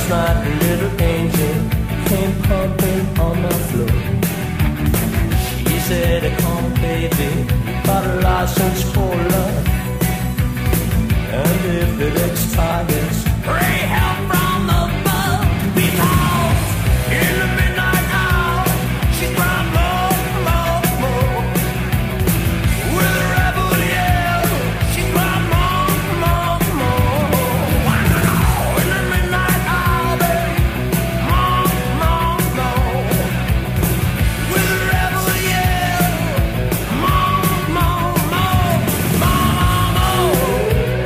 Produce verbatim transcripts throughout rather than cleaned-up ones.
Last night a little angel came pumping on my floor. She said, come baby, got a license for love. And if it expires, pray help from above. Because in the midnight hour, she's crying more, more, more. With a rebel yell, she's crying more, more, more. Wow, in the midnight hour, babe, more, more, more. With a rebel yell, more, more, more, more, more.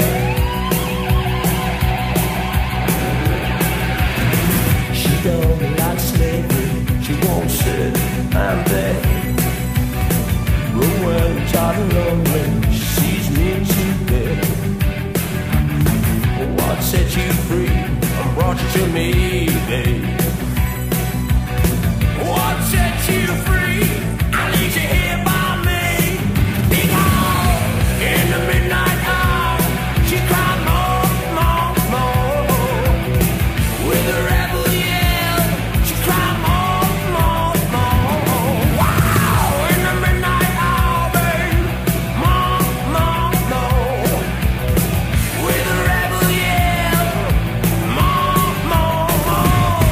She don't like slavery, she won't sit and beg. But when I'm tired and lonely, she sees me today. What set you free and brought you to me, babe? What set you free? I need you here by me. Because in the midnight hour, she cried more, more, more. With a rebel yell, she cried more, more, more. Wow, in the midnight hour, babe, more, more, more. With a rebel yell, more, more, more.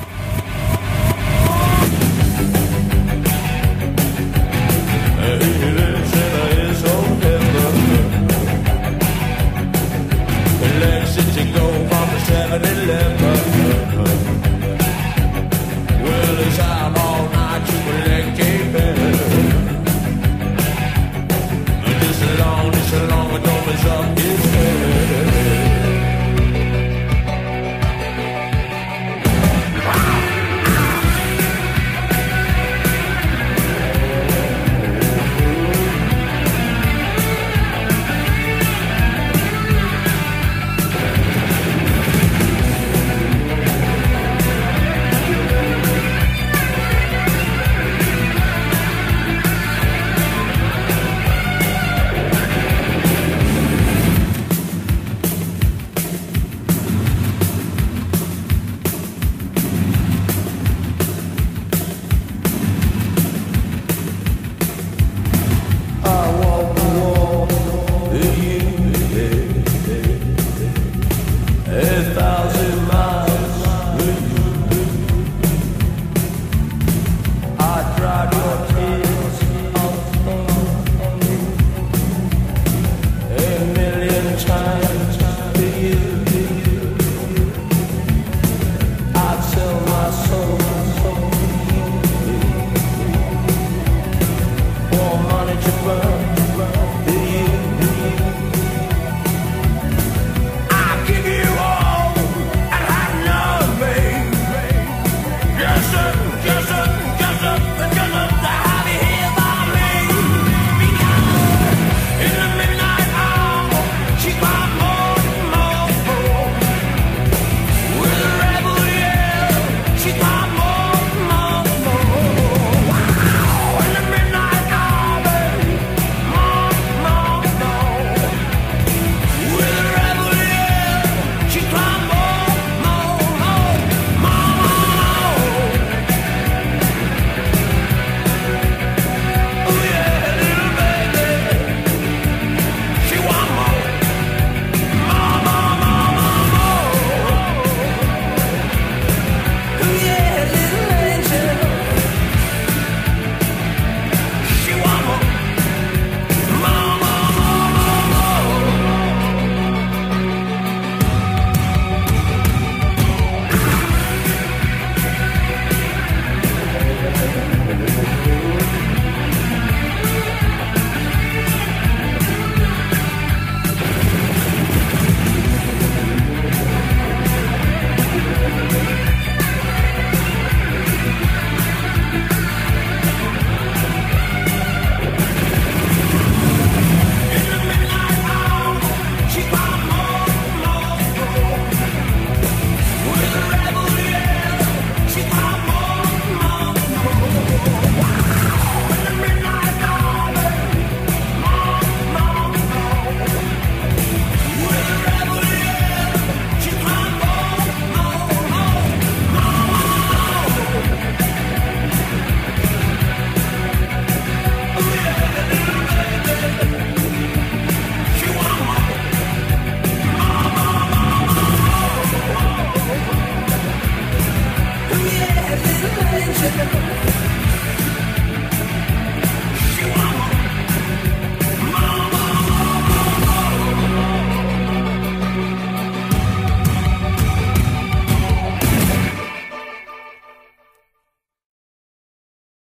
Hey,